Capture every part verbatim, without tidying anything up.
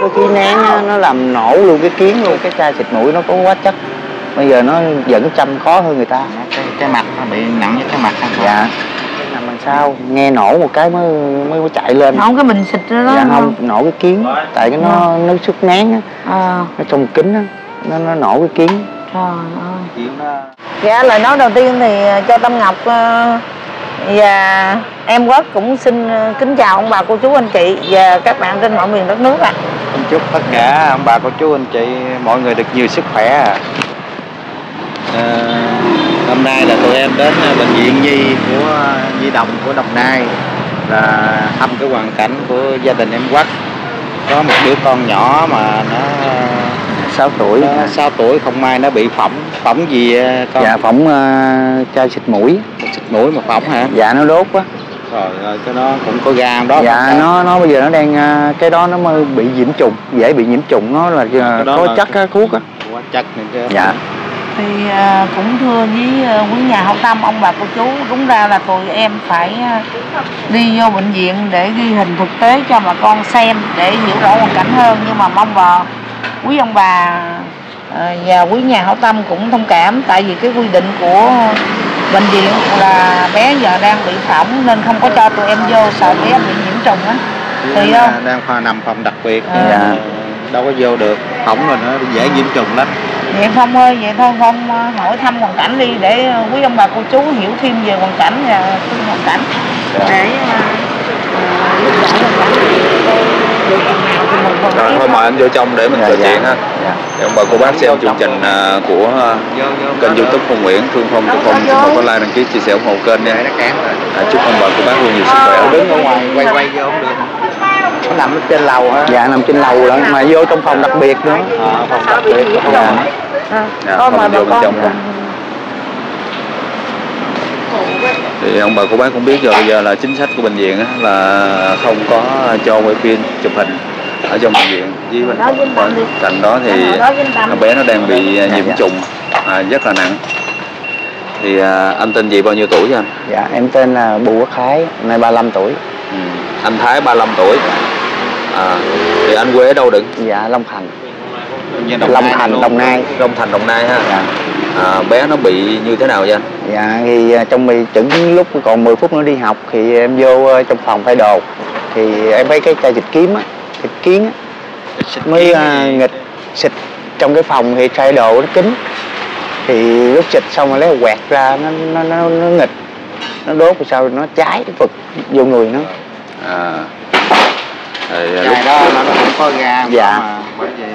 có khí nén á, nó làm nổ luôn cái kiến luôn. Cái chai xịt mũi nó có hóa chất, bây giờ nó vẫn chăm khó hơn người ta. Cái, cái mặt nó bị nặng với cái mặt không? Dạ. Nằm đằng sau nghe nổ một cái mới mới, mới chạy lên. Nổ cái bình xịt đó. Dạ không, không nổ cái kiến, tại cái nó nó sức nén á, à. Nó trong kính á, nó nó nổ cái kiến. Trời ơi. Dạ, lời nói đầu tiên thì cho Tâm Ngọc và em Quốc cũng xin kính chào ông bà cô chú anh chị và các bạn trên mọi miền đất nước ạ. À. Xin chúc tất cả ông bà cô chú anh chị mọi người được nhiều sức khỏe. À. À, hôm nay là tụi em đến bệnh viện Nhi của Nhi Đồng của Đồng Nai là thăm cái hoàn cảnh của gia đình em Quốc. Có một đứa con nhỏ mà nó sáu tuổi, nó sáu tuổi không may nó bị phỏng. Phỏng gì con? Dạ phỏng uh, chai xịt mũi. Xịt mũi mà phỏng hả? Dạ nó đốt quá. Rồi, rồi cái đó cũng có gan đó. Dạ nó nó bây giờ nó đang uh, cái đó nó mới bị nhiễm trùng, dễ bị nhiễm trùng, nó là uh, có là chất á, thuốc á. Có chất này chứ. Dạ. Thì uh, cũng thưa với uh, quý nhà hảo tâm, ông bà cô chú, đúng ra là tụi em phải uh, đi vô bệnh viện để ghi hình thực tế cho bà con xem để hiểu rõ hoàn cảnh hơn, nhưng mà mong vào quý ông bà uh, và quý nhà hảo tâm cũng thông cảm, tại vì cái quy định của bệnh viện là bé giờ đang bị phỏng nên không có cho tụi em vô, sợ bé bị nhiễm trùng á. Thì không đang khoa nằm phòng đặc biệt, à. Dạ. Đâu có vô được, phỏng rồi nó dễ nhiễm trùng lắm. Vậy Phong ơi, vậy thôi Phong hỏi thăm hoàn cảnh đi để quý ông bà cô chú hiểu thêm về hoàn cảnh và hoàn cảnh để rồi thôi mời anh vô trong để mình trò chuyện ha. Để ông bà cô bác xem chương trình của kênh YouTube Phong Nguyễn, Thương Phong Thương Phong, xin mời có like đăng ký chia sẻ ủng hộ kênh nha. À, chúc ông bà cô bác luôn nhiều sức khỏe. Đứng ở ngoài quay quay vô không được không? Nó nằm ở trên lầu hả? Dạ nằm trên lầu lận, mà vô trong phòng đặc biệt nữa. À, phòng đặc biệt. Dạ. Dạ, không vô bên trong không? Thì ông bà cô bác cũng biết rồi, bây giờ là chính sách của bệnh viện là không có cho quay phim chụp hình ở trong bệnh viện. Với bên cạnh đó thì bé nó đang bị nhiễm trùng à, rất là nặng. Thì à, anh tên gì, bao nhiêu tuổi vậy anh? Dạ em tên là Bùi Quốc Thái, hôm nay ba mươi lăm tuổi. Ừ. Anh Thái ba mươi lăm tuổi. À, thì anh quê ở đâu đựng? Dạ Long Thành. Đồng Long Nai Thành, luôn. Đồng Nai. Long Thành, Đồng Nai ha. Dạ. À, bé nó bị như thế nào vậy anh? Dạ thì trong mì chừng lúc còn mười phút nữa đi học thì em vô trong phòng thay đồ, thì em thấy cái chai xịt kiếm á, xịt kiến á, mới uh, nghịch xịt trong cái phòng thì chai đồ nó kín, thì lúc xịt xong rồi lấy quẹt ra nó nó nó, nó nghịch, nó đốt rồi sau nó cháy nó vực vô người nó. À. Thì lúc lúc đó nó cũng có gan. Dạ. Mà bởi vì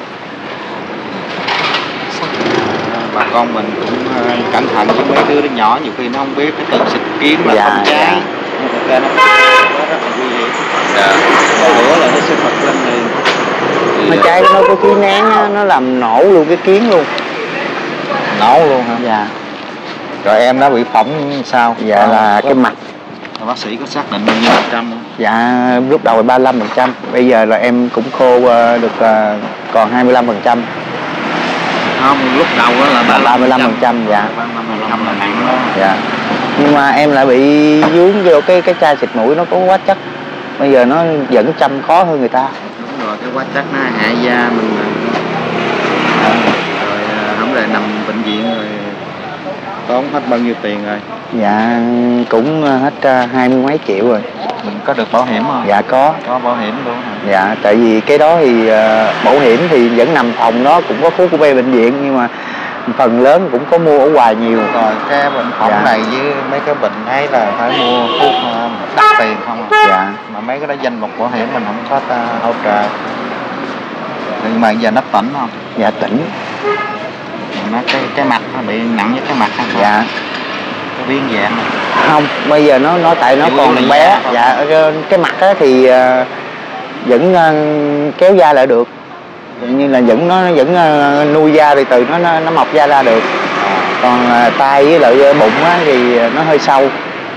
bà con mình cũng uh, cẩn thận với mấy đứa nhỏ, nhiều khi nó không biết cái tự xịt kiếm là dạ, không cháy. dạ. Nhưng thực ra nó rất là nguy hiểm. Dạ. Một bữa là nó sẽ phật lên liền. Nó cháy nó có khí nén á, nó làm nổ luôn cái kiến luôn. Nổ luôn hả? Dạ. Rồi em đã bị phỏng sao? Dạ à, là cái mặt. Bác sĩ có xác định bao nhiêu phần trăm không? Dạ lúc đầu là ba mươi lăm phần trăm, bây giờ là em cũng khô được uh, còn hai mươi lăm phần trăm. Không, lúc đầu đó là ba mươi lăm phần trăm. Dạ. ba mươi lăm phần trăm là nặng đó. Dạ. Nhưng mà em lại bị vướng vô cái cái chai xịt mũi nó có hóa chất, bây giờ nó vẫn chăm khó hơn người ta. Đúng rồi, cái hóa chất nó hại da mình. À, rồi không lẽ nằm bệnh viện rồi tốn hết bao nhiêu tiền rồi? Dạ cũng hết hai mươi mấy triệu rồi. Mình có được bảo hiểm không? Dạ có. Có bảo hiểm luôn hả? Dạ tại vì cái đó thì uh, bảo hiểm thì vẫn nằm phòng đó, cũng có thuốc của bên bệnh viện, nhưng mà phần lớn cũng có mua ở ngoài nhiều. Rồi cái bệnh phỏng dạ. này với mấy cái bệnh ấy là phải mua thuốc uh, đắt tiền không à? Dạ. Mà mấy cái đó danh mục bảo hiểm mình không có uh, hỗ trợ. Nhưng mà giờ nó tỉnh không? Dạ tỉnh. Nó cái cái mặt nó bị nặng với cái mặt không? Dạ. Cái biến dạng này. Không, bây giờ nó nó tại nó Chủ còn bé. Dạ cái mặt á thì uh, vẫn uh, kéo da lại được, như là vẫn nó vẫn uh, nuôi da từ từ nó nó, nó mọc da ra được. Còn uh, tay với lại bụng á thì nó hơi sâu.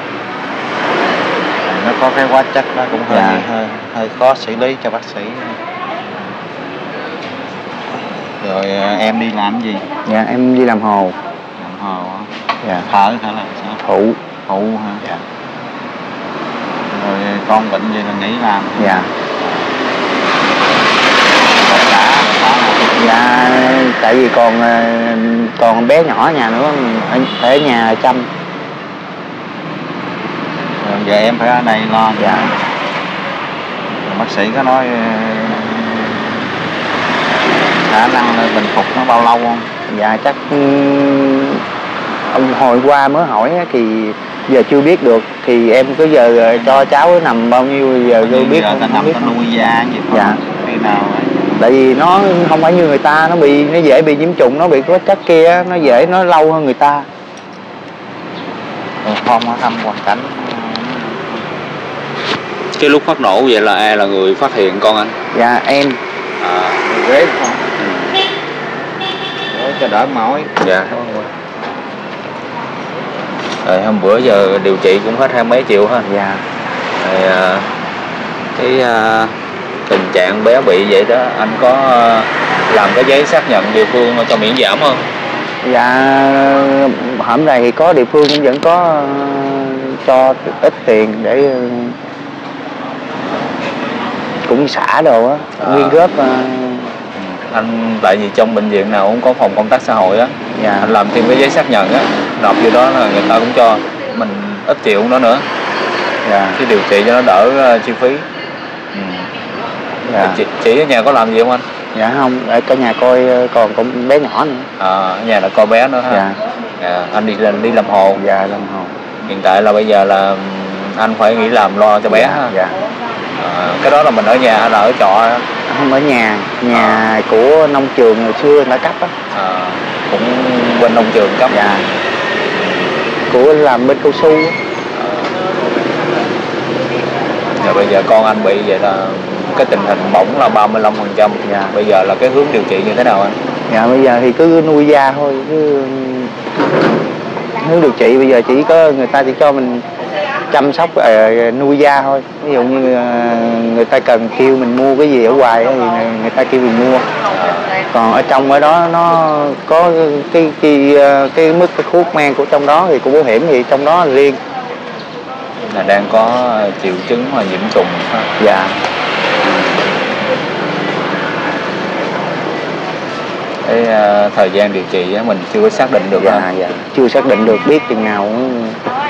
Nó có cái hóa chất đó cũng hơi dạ. hơi hơi khó xử lý cho bác sĩ. Rồi em đi làm gì? Dạ em đi làm hồ. Làm hồ á? Dạ. Thợ hay là sao? Phụ. Phụ hả? Dạ. Rồi con bệnh gì là nghỉ làm? Dạ. tại vì còn còn bé nhỏ ở nhà nữa, phải ở nhà chăm. Rồi giờ em phải ở đây lo. Dạ. Rồi bác sĩ có nói khả năng bình phục nó bao lâu không? Dạ chắc ông hồi qua mới hỏi thì giờ chưa biết được, thì em cứ giờ cho cháu nằm bao nhiêu giờ chưa biết không, không biết. Nó nuôi da gì không? Dạ. Khi nào ấy. Tại vì nó không phải như người ta, nó bị nó dễ bị nhiễm trùng, nó bị có chất kia, nó dễ nó lâu hơn người ta. Rồi không có thăm hoàn cảnh. Cái lúc phát nổ vậy là ai là người phát hiện con anh? Dạ em. À, ghế không? Ừ. Để cho đỡ mỏi. Dạ. Rồi hôm bữa giờ điều trị cũng hết hai mấy triệu ha. Dạ. Rồi à, cái à, tình trạng bé bị vậy đó, anh có à, làm cái giấy xác nhận địa phương cho miễn giảm không? Dạ hôm nay thì có địa phương cũng vẫn có uh, cho ít tiền để uh, cũng xả đồ á, quyên góp. Uh, anh tại vì trong bệnh viện nào cũng có phòng công tác xã hội á. Dạ. Anh làm thêm cái giấy xác nhận á, nộp vô đó là người ta cũng cho mình ít triệu đó nữa. Dạ. Cái điều trị cho nó đỡ uh, chi phí. Ừ. Dạ. Chị, chị ở nhà có làm gì không anh? Dạ không, ở cả nhà coi còn con bé nhỏ nữa. À, ở nhà là coi bé nữa ha. Dạ. Dạ. Anh đi đi làm hồ. Dạ làm hồ. Hiện tại là bây giờ là anh phải nghỉ làm lo cho bé. Dạ. Ha. Dạ. À, cái đó là mình ở nhà hay là ở trọ? Không, ở nhà, nhà à. Của nông trường hồi xưa người ta cấp á. À, cũng bên nông trường cấp. Dạ. Của làm bên cao su. Rồi bây giờ con anh bị vậy là cái tình hình bỏng là ba mươi lăm phần trăm. Dạ. Bây giờ là cái hướng điều trị như thế nào anh? Dạ bây giờ thì cứ nuôi da thôi, cứ hướng điều trị bây giờ chỉ có người ta chỉ cho mình chăm sóc uh, nuôi da thôi. Ví dụ như uh, người ta cần kêu mình mua cái gì ở ngoài thì người ta kêu mình mua. Còn ở trong ở đó nó có cái cái cái mức cái thuốc men của trong đó thì của bảo hiểm thì trong đó là riêng. Là đang có triệu chứng mà nhiễm trùng ha. Dạ. Cái uh, thời gian điều trị á, mình chưa có xác định được. Dạ, dạ. Chưa xác định được, biết chừng nào cũng...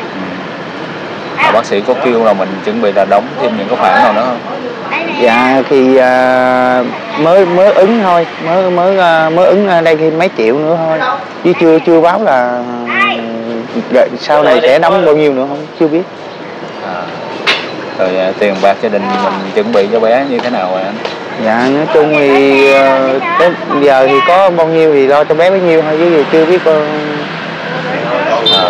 À, bác sĩ có kêu là mình chuẩn bị là đóng thêm những cái khoản nào nữa không? Dạ thì uh, mới mới ứng thôi, mới mới uh, mới ứng đây thêm mấy triệu nữa thôi, chứ chưa chưa báo là uh, sau này sẽ đóng bao nhiêu nữa không, chưa biết. À, rồi uh, tiền bạc gia đình mình chuẩn bị cho bé như thế nào rồi anh? Dạ nói chung thì uh, tới giờ thì có bao nhiêu thì lo cho bé bấy nhiêu thôi, chứ chưa biết con. À.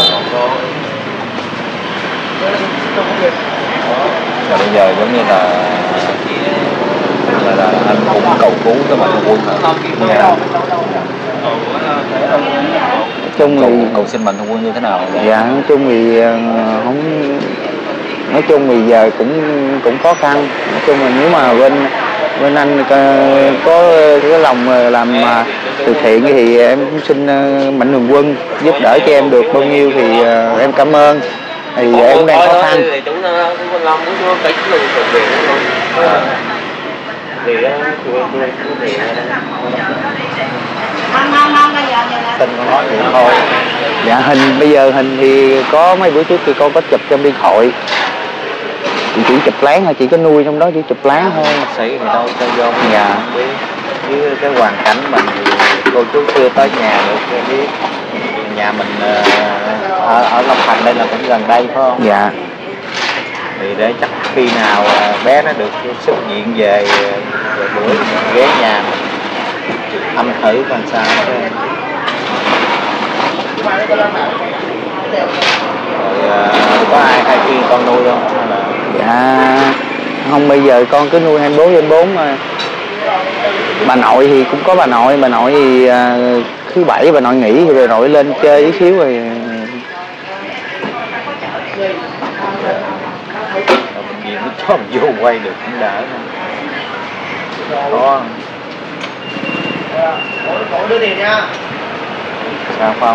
Và bây giờ giống như là là, là anh cũng cầu cứu cái mạnh thường quân hả? Dạ. Nói chung cầu, thì cầu xin mạnh thường quân như thế nào? Dạ nói chung thì uh, không nói chung thì giờ cũng cũng khó khăn. Nói chung là nếu mà bên bên anh có cái lòng làm từ thiện thì em cũng xin mạnh thường quân giúp đỡ cho em được bao nhiêu thì uh, em cảm ơn. Thì em cũng đang khó khăn. Tình con nói vậy thôi. Dạ hình bây giờ hình thì có mấy bữa trước thì con có chụp trong điện thoại. Chị chỉ chụp láng thôi, chỉ có nuôi trong đó chỉ chụp láng thôi. Bác sĩ thì đâu cho vô. Dạ. Với cái hoàn cảnh mình thì cô chú chưa tới nhà được cho biết. Nhà mình ở, ở Long Thành đây là cũng gần đây phải không? Dạ. Thì để chắc khi nào bé nó được xuất viện về rồi bữa ghé nhà mình thăm thử coi sao. Rồi có ai ai khuyên con nuôi không? Hay là... Dạ không, bây giờ con cứ nuôi hai mươi bốn trên bốn mà. Bà nội thì cũng có bà nội, bà nội thì uh, thứ bảy bà nội nghỉ thì bà nội lên chơi tí xíu rồi. Bệnh viện nó cho mình vô quay được cũng đỡ. Đó. Sao không?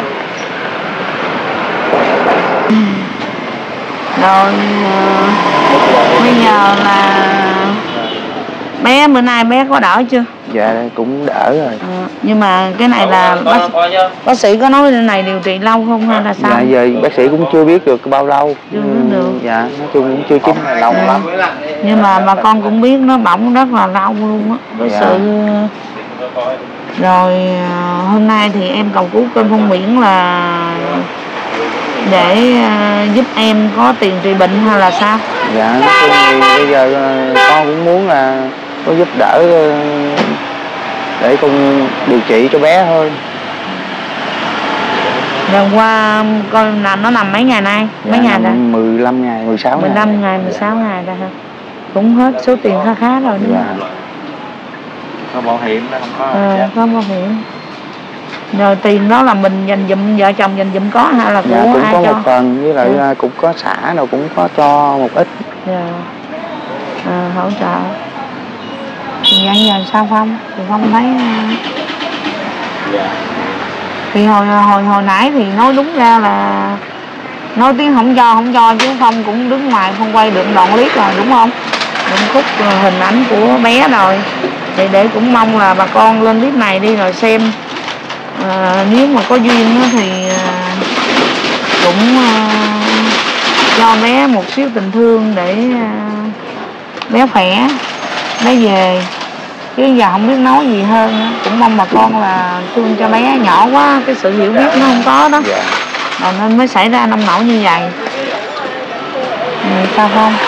Rồi uh, bây giờ là Bé bữa nay bé có đỡ chưa? Dạ cũng đỡ rồi. À, nhưng mà cái này là bác, bác sĩ có nói này điều trị lâu không hay là sao? Dạ giờ bác sĩ cũng chưa biết được bao lâu. Chưa biết được. Dạ nói chung cũng chưa chín lâu dạ. lắm. Nhưng mà bà con cũng biết nó bỏng rất là lâu luôn á. Có dạ. sự rồi hôm nay thì em cầu cứu kênh Phong Biển là để uh, giúp em có tiền trị bệnh hay là sao? Dạ nói chung thì bây giờ uh, con cũng muốn là có giúp đỡ uh, để con điều trị cho bé thôi. Rồi qua con làm nó nằm mấy ngày nay? Dạ, mấy ngày rồi? mười lăm ngày, mười sáu ngày. mười lăm ngày, mười sáu ngày rồi hả? Cũng hết số tiền khá khá rồi đúng dạ. không? Có bảo hiểm đó không có? Ờ, có bảo hiểm. Rồi tiền đó là mình dành dụm, vợ chồng dành dụm có hay là của dạ, cũng ai có cho? một phần, với lại dạ. cũng có xã nào cũng có cho một ít. Dạ. À, hỗ trợ. Thì vậy giờ sao không? Thì không thấy. Dạ. Thì hồi hồi hồi nãy thì nói đúng ra là nói tiếng không cho không cho chứ Phong cũng đứng ngoài không quay được đoạn clip rồi đúng không? Những khúc hình ảnh của bé rồi. Thì để cũng mong là bà con lên clip này đi rồi xem. À, nếu mà có duyên đó thì à, cũng à, cho bé một xíu tình thương để à, bé khỏe, bé về. Chứ giờ không biết nói gì hơn nữa. Cũng mong bà con là thương cho bé, nhỏ quá cái sự hiểu biết nó không có đó. Dạ. Rồi nên mới xảy ra nông nổi như vậy. Ừ, sao không?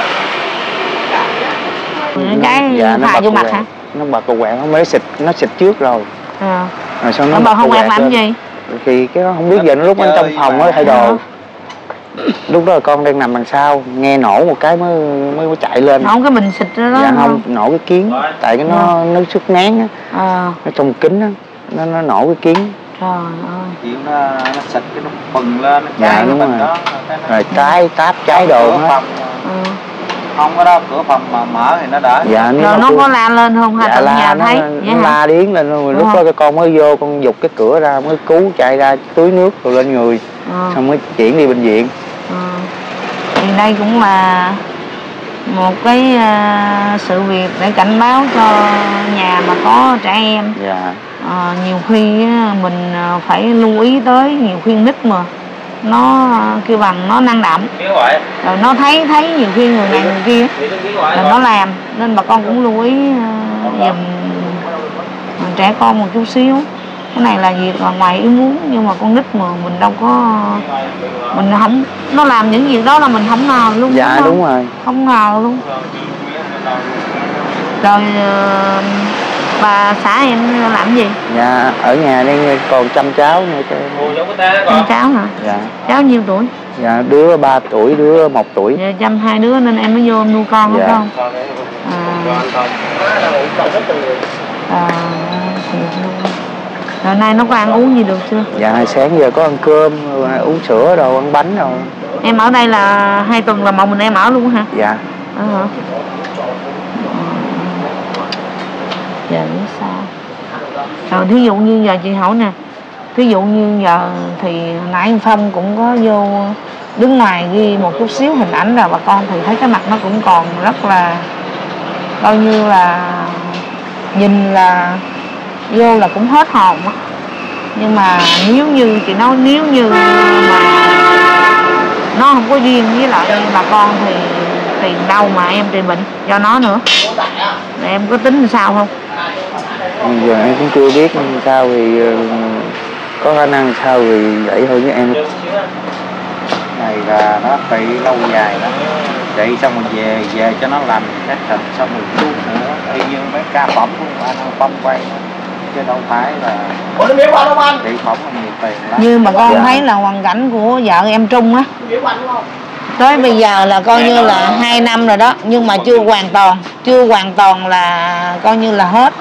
Cái dạ, phà vô mặt hả? Nó bật cầu quẹt, nó mới xịt, nó xịt trước rồi. À. Rồi sau nó bật bật không quẹt làm lên. gì? Thì cái đó không biết giờ nó lúc ở trong phòng mới thay đồ. Lúc đó là con đang nằm đằng sau, nghe nổ một cái mới mới, mới chạy lên. Nổ cái bình xịt đó đó. Dạ không, nổ cái kiến, tại cái nó nó sức nén á. À. Nó trong kính á, nó nó nổ cái kiến. Trời ơi. Kiểu nó nó xịt cái nó phừng lên, nó cháy. Dạ đúng rồi. Đó, rồi trái táp cháy đồ hết. Ừ. Không có đó, cửa phòng mà mở thì nó đỡ. Dạ, rồi nó, nó có la lên không hay dạ, tận la, nhà nó, thấy? Nó, Vậy nó hả? la điếng lên luôn. Lúc đó cái con mới vô, con giục cái cửa ra mới cứu chạy ra tưới nước rồi lên người. Ừ. Xong mới chuyển đi bệnh viện. Ừ. Thì đây cũng là một cái uh, sự việc để cảnh báo cho nhà mà có trẻ em. Dạ. À, nhiều khi uh, mình uh, phải lưu ý tới, nhiều khi nít mà nó kêu bằng nó năng động rồi nó thấy thấy nhiều khi người này người kia là nó làm, nên bà con cũng lưu ý uh, dùm trẻ con một chút xíu. Cái này là việc là ngoài ý muốn, nhưng mà con nít mà mình đâu có, mình không, nó làm những việc đó là mình không ngờ luôn. Dạ đúng, đúng rồi, không ngờ luôn. Rồi uh, bà xã em làm gì? Dạ ở nhà đang còn chăm cháu nữa. Chăm cháu hả? Dạ. Cháu nhiêu tuổi? Dạ đứa ba tuổi, đứa một tuổi. Dạ, chăm hai đứa nên em mới vô em nuôi con. Dạ. Không? À. À, thì rồi nay nó có ăn uống gì được chưa? Dạ sáng giờ có ăn cơm, rồi uống sữa rồi, ăn bánh rồi. Em ở đây là hai tuần là một mình em ở luôn hả? Dạ. Ờ hả? Giờ biết sao? Rồi thí dụ như giờ chị hỏi nè, thí dụ như giờ thì nãy anh Phong cũng có vô đứng ngoài ghi một chút xíu hình ảnh rồi bà con thì thấy cái mặt nó cũng còn rất là coi như là nhìn là vô là cũng hết hồn á. Nhưng mà nếu như chị nói nếu như mà nó không có duyên với lại bà con thì tiền đâu mà em trị bệnh do nó nữa. Rồi em có tính sao không? Giờ em cũng chưa biết sao, thì có khả năng sao thì vậy thôi với em. Này là nó bị lâu dài đó, trị xong rồi về về cho nó lành cái thịt xong rồi luôn nữa, y như mấy ca phẫu của anh Phong quay đó. Chứ đâu phải là trị phẫu là nhiều tiền lắm. Như mà con dạ. thấy là hoàn cảnh của vợ em Trung á, tới bây giờ là coi như là hai năm rồi đó, nhưng mà chưa hoàn toàn, chưa hoàn toàn là coi như là hết.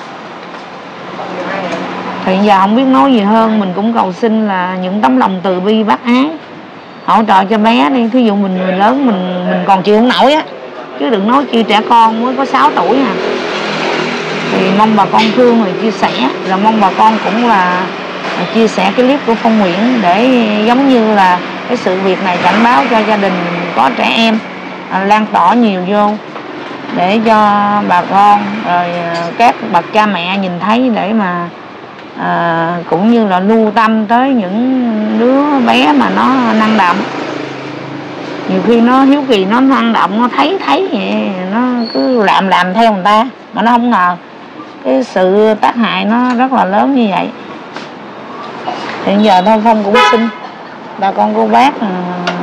Thì giờ không biết nói gì hơn, mình cũng cầu xin là những tấm lòng từ bi bác ái hỗ trợ cho bé đi. Thí dụ mình người lớn mình mình còn chịu không nổi á, chứ đừng nói chi trẻ con mới có sáu tuổi à. Thì mong bà con thương rồi chia sẻ, rồi mong bà con cũng là chia sẻ cái clip của Phong Nguyễn để giống như là cái sự việc này cảnh báo cho gia đình có trẻ em, à, lan tỏa nhiều vô. để cho bà con rồi các bậc cha mẹ nhìn thấy để mà à, cũng như là lưu tâm tới những đứa bé mà nó năng động. Nhiều khi nó hiếu kỳ, nó năng động, nó thấy thấy vậy nó cứ làm làm theo người ta mà nó không ngờ cái sự tác hại nó rất là lớn như vậy. Hiện giờ Thôi Phong cũng xin bà con cô bác uh,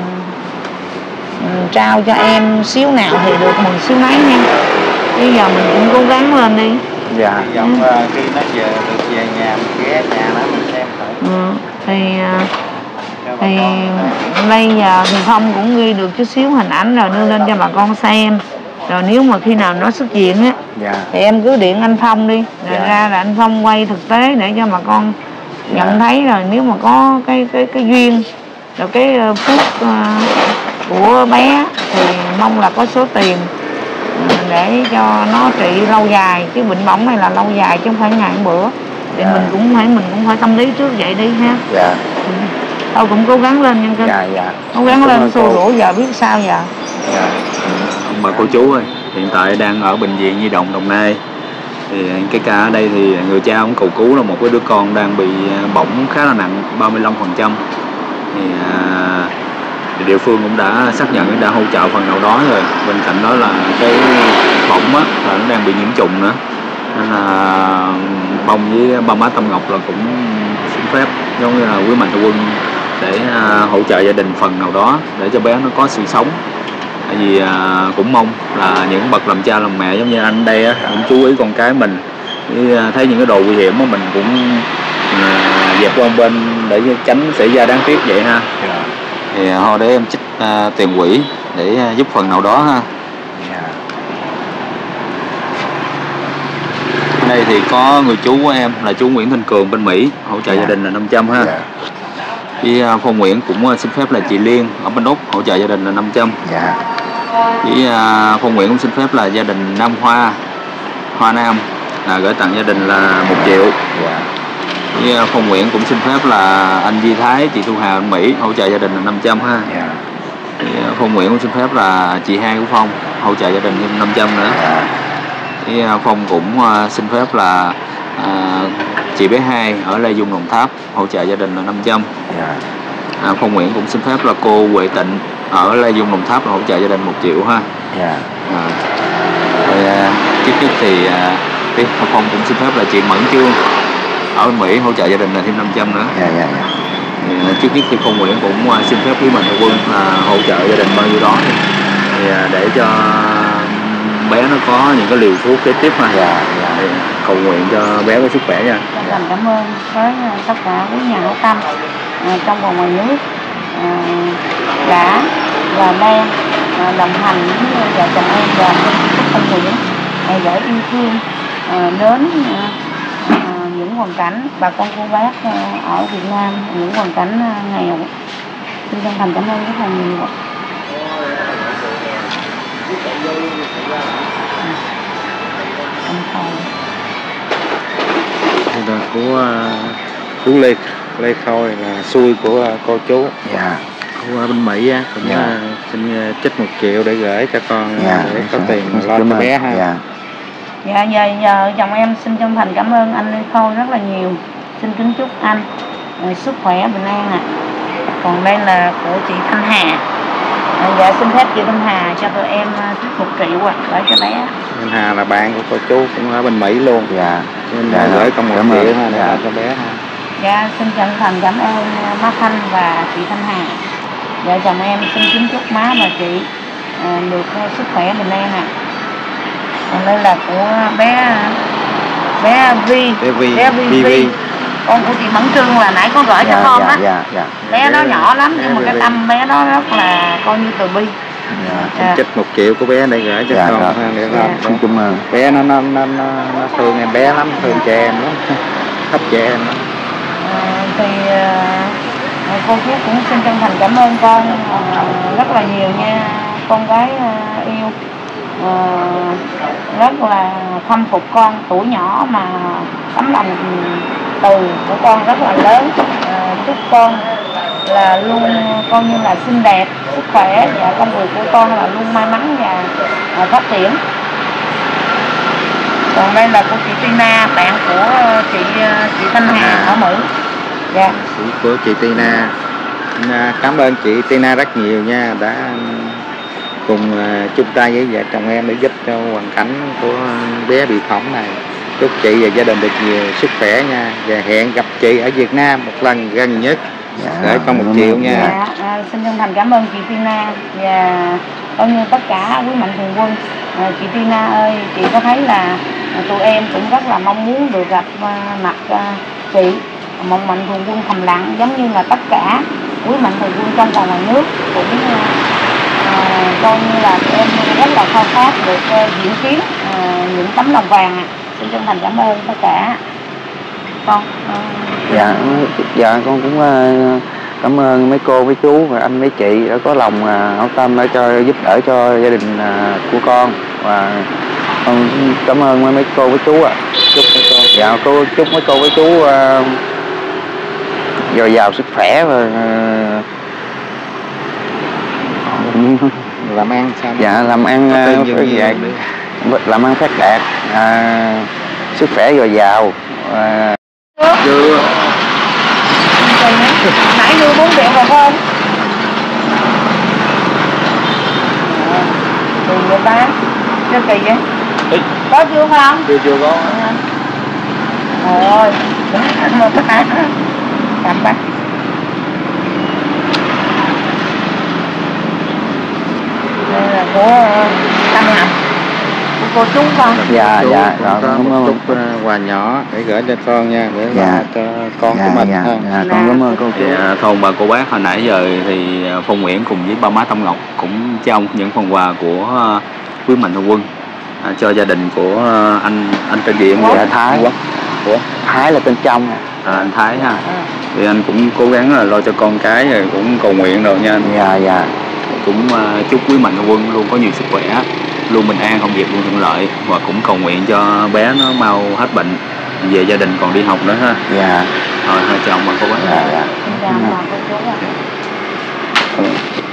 trao cho em xíu nào thì được mừng xíu mấy nha. Bây giờ mình cũng cố gắng lên đi. Dạ. Hy vọng ừ. khi nó về được về nhà mình ghé nhà nó mình xem thử. Ừ. Thì thì bây giờ thì Phong cũng ghi được chút xíu hình ảnh rồi đưa lên cho bà con xem. Rồi nếu mà khi nào nó xuất hiện á, dạ. thì em cứ điện anh Phong đi, rồi dạ. ra là anh Phong quay thực tế để cho bà con dạ. nhận thấy. Rồi nếu mà có cái cái cái duyên rồi cái phước uh, của bé thì mong là có số tiền để cho nó trị lâu dài, chứ bệnh bỏng này là lâu dài chứ không phải ngày một bữa. Thì dạ. mình cũng phải mình cũng phải tâm lý trước vậy đi ha. Dạ. Ừ. Thôi cũng cố gắng lên nha cưng. Dạ dạ. Cố gắng lên xua đuổi giờ biết sao giờ. Dạ. Ông bà cô chú ơi, hiện tại đang ở bệnh viện Nhi đồng Đồng Nai. Thì cái ca ở đây thì người cha ông cầu cứu là một cái đứa con đang bị bỏng khá là nặng, ba mươi lăm phần trăm. Thì, à, thì địa phương cũng đã xác nhận, đã hỗ trợ phần nào đó rồi. Bên cạnh đó là cái bỏng á, là nó đang bị nhiễm trùng nữa. Nên là Phong với ba má Tâm Ngọc là cũng xin phép giống như là quý mạnh thường quân để à, hỗ trợ gia đình phần nào đó để cho bé nó có sự sống. Tại vì à, cũng mong là những bậc làm cha làm mẹ giống như anh đây á, cũng chú ý con cái mình, thấy những cái đồ nguy hiểm mà mình cũng à, dẹp qua bên để tránh xảy ra đáng tiếc vậy ha. Thì thôi để em trích à, tiền quỹ để à, giúp phần nào đó ha. Ở đây thì có người chú của em là chú Nguyễn Thanh Cường bên Mỹ hỗ trợ gia đình là năm trăm ha. Với uh, Phong Nguyễn cũng uh, xin phép là chị Liên ở bên Úc hỗ trợ gia đình là năm trăm. Dạ. Với uh, Phong Nguyễn cũng xin phép là gia đình Nam Hoa Hoa Nam là gửi tặng gia đình là một triệu. Dạ. Với uh, Phong Nguyễn cũng xin phép là anh Di Thái, chị Thu Hà bên Mỹ hỗ trợ gia đình là năm trăm ha. Dạ. Với uh, Phong Nguyễn cũng xin phép là chị hai của Phong hỗ trợ gia đình thêm năm trăm nữa. Dạ. Với uh, Phong cũng uh, xin phép là uh, chị bé hai ở Lê Dung Đồng Tháp hỗ trợ gia đình là năm trăm. Yeah. À, Phong Nguyễn cũng xin phép là cô Huệ Tịnh ở Lê Dung Đồng Tháp là hỗ trợ gia đình một triệu ha. Yeah. À, rồi à, trước nhất thì à, Phong cũng xin phép là chị Mẫn Trương ở bên Mỹ hỗ trợ gia đình là thêm năm trăm nữa. Yeah, yeah, yeah. Thì, à, trước nhất thì Phong Nguyễn cũng à, xin phép quý mạnh thường quân là hỗ trợ gia đình bao nhiêu đó thì, thì à, để cho bé nó có những cái liều thuốc kế tiếp ha. Dạ, dạ. Thì cầu nguyện cho bé có sức khỏe nha. Dạ. Cảm ơn với tất cả quý nhà hảo tâm à, trong và ngoài nước à, đã và đang à, đồng hành với vợ chồng em và Phong Nguyễn à, gửi yêu thương à, đến à, à, những hoàn cảnh bà con cô bác à, ở Việt Nam, những hoàn cảnh à, nghèo. Xin chân thành cảm ơn rất là nhiều. Đây là của chú Lê Lê Khôi là xui của cô chú. Dạ. Của bên Mỹ á, cũng dạ. xin trích một triệu để gửi cho con dạ. để có tiền lo cho bé ha. Dạ. Dạ giờ giờ chồng em xin chân thành cảm ơn anh Lê Khôi rất là nhiều. Xin kính chúc anh uh, sức khỏe bình an ạ. À. Còn đây là của chị Thanh Hà. Dạ xin phép chị Thanh Hà cho tụi em trích một triệu ạ, gửi cho bé. Thanh Hà là bạn của cô chú cũng ở bên Mỹ luôn. Dạ. Nên dạ, gửi con một triệu ha để dạ. cho bé ha. Dạ xin chân thành cảm ơn má Thanh và chị Thanh Hà. Dạ chồng em xin kính chúc má và chị à, được sức khỏe bình an ạ. À. Còn đây là của bé bé Vi. Bé Vi. Bé Vi. Vi. Vi. Con của chị Mẫn Trương là nãy có gửi dạ, cho con á. Dạ, dạ, dạ. Bé nó nhỏ lắm nhưng mà cái tâm bé đó rất là coi như từ bi. Dạ, dạ. Trích một triệu của bé để gửi cho dạ, con ha, để dạ. Xin cảm ơn. Bé nó nó nó nó thương em bé lắm, thương trẻ em lắm, thích trẻ em lắm. À, thì uh, cô chú cũng xin chân thành cảm ơn con uh, rất là nhiều nha, con gái uh, yêu. Uh, rất là khâm phục con, tuổi nhỏ mà tấm lòng từ của con rất là lớn. Uh, chúc con là luôn coi như là xinh đẹp, sức khỏe và công việc của con là luôn may mắn và uh, phát triển. Còn đây là cô chị Tina, bạn của chị chị Thanh Hà ở Mỹ. Dạ. Của chị Tina. Cảm ơn chị Tina rất nhiều nha, đã cùng chung tay với vợ chồng em để giúp cho hoàn cảnh của bé bị phỏng này. Chúc chị và gia đình được nhiều sức khỏe nha, và hẹn gặp chị ở Việt Nam một lần gần nhất. Dạ, để con một triệu nha. Dạ, à, xin chân thành cảm ơn chị Tina và cũng như tất cả quý mạnh thường quân. À, chị Tina ơi, chị có thấy là à, tụi em cũng rất là mong muốn được gặp à, mặt à, chị, một mạnh thường quân thầm lặng giống như là tất cả quý mạnh thường quân trong và ngoài nước cũng à, coi như là tụi em rất là khao khát được uh, diễn kiến uh, những tấm lòng vàng. À. Xin chân thành cảm ơn tất cả con. Uh, dạ dạ con cũng uh, cảm ơn mấy cô mấy chú và anh mấy chị đã có lòng uh, hảo tâm để cho giúp đỡ cho gia đình uh, của con, và con cảm ơn mấy cô mấy chú ạ. À. Chúc mấy cô dạ cô chúc mấy cô mấy chú uh, dồi dào sức khỏe và uh, làm ăn sao dạ làm ăn uh, dạ, làm ăn phát đạt, uh, sức khỏe dồi dào. Uh, chưa nãy đưa bốn triệu rồi không? Kỳ vậy ta? Chưa kỳ vậy? Ê. Có chưa không? Chưa chưa có. Ôi, đúng một cái cảm bác. Đây là của Tâm Ngọc, của cô chú con. Dạ dạ rồi cảm ơn. Chút quà nhỏ để gửi cho con nha, để dạ. cho con dạ, của mình. Dạ, dạ, con cảm ơn cô chú. Thì, thôn bà cô bác hồi nãy giờ thì Phong Nguyễn cùng với ba má Tâm Ngọc cũng trao những phần quà của quý mạnh thường quân à, cho gia đình của anh anh tên gì em? Dạ Thái. Quốc. Của Thái là tên trong. À, anh Thái ha. Thì anh cũng cố gắng là lo cho con cái rồi cũng cầu nguyện rồi nha anh. Dạ dạ. Cũng uh, chúc quý mạnh thường quân luôn có nhiều sức khỏe, luôn bình an, công việc luôn thuận lợi, và cũng cầu nguyện cho bé nó mau hết bệnh, về gia đình còn đi học nữa ha. Dạ. Rồi, hai chồng bà cô bác. Dạ dạ. Dạ, bà cô chú ạ. Ừ.